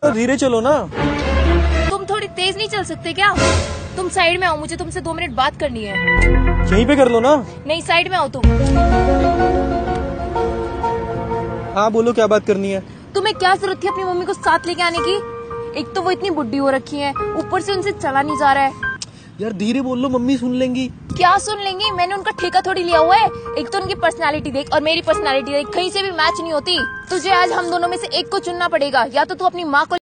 तो धीरे चलो ना। तुम थोड़ी तेज नहीं चल सकते क्या? तुम साइड में आओ, मुझे तुमसे 2 मिनट बात करनी है। यहीं पे कर लो ना। नहीं, साइड में आओ तुम। हाँ बोलो, क्या बात करनी है? तुम्हें क्या जरूरत थी अपनी मम्मी को साथ लेके आने की? एक तो वो इतनी बुढ़ी हो रखी है, ऊपर से उनसे चला नहीं जा रहा है। यार धीरे बोल लो, मम्मी सुन लेंगी। क्या सुन लेंगी? मैंने उनका ठेका थोड़ी लिया हुआ है। एक तो उनकी पर्सनालिटी देख और मेरी पर्सनालिटी देख, कहीं से भी मैच नहीं होती। तुझे आज हम दोनों में से एक को चुनना पड़ेगा, या तो तू अपनी माँ को